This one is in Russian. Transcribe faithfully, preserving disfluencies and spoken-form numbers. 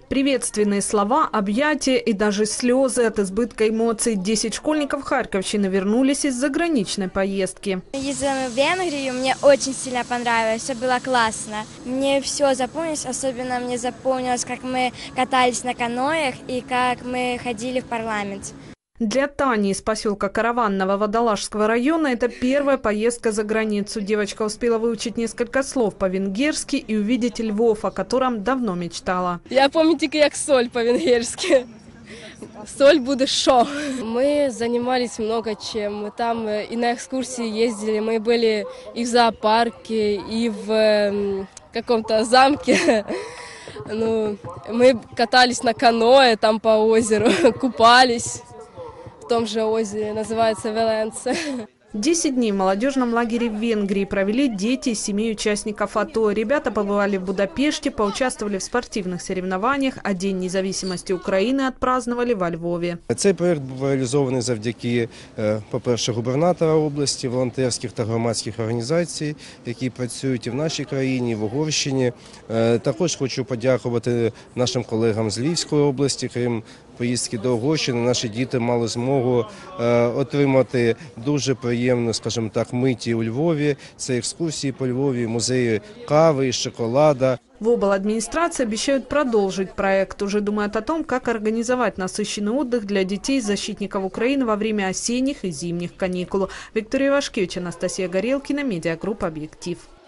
Приветственные слова, объятия и даже слезы от избытка эмоций. Десять школьников Харьковщины вернулись из заграничной поездки. Ездила в Венгрию, мне очень сильно понравилось, все было классно. Мне все запомнилось, особенно мне запомнилось, как мы катались на каноях и как мы ходили в парламент. Для Тани из поселка Караванного Водолажского района это первая поездка за границу. Девочка успела выучить несколько слов по-венгерски и увидеть Львов, о котором давно мечтала. Я помню только как соль по-венгерски. Соль буде шо. Мы занимались много чем. Мы там и на экскурсии ездили. Мы были и в зоопарке, и в каком-то замке. Ну, мы катались на каноэ там по озеру, купались. В том же озере, называется Веленце. Десять дней в молодежном лагере в Венгрии провели дети из семи участников АТО. Ребята побывали в Будапеште, поучаствовали в спортивных соревнованиях, а День независимости України отпраздновали во Львові. Цей проєкт був реалізований завдяки, по-перше, губернатора області, волонтерських та громадських організацій, які працюють і в нашій країні, і в Угорщині. Також хочу подякувати нашим колегам з Львівської області. Крім поїздки до Угорщини, наші діти мали змогу отримати дуже приємну, скажімо так, миті у Львові. Це екскурсії по Львові, музеї кави и шоколада. В обладминистрации обещают продолжить проект. Уже думают о том, как организовать насыщенный отдых для детей защитников Украины во время осенних и зимних каникул. Виктория Вашкевич, Анастасия Горелкина, медиагруппа «Объектив».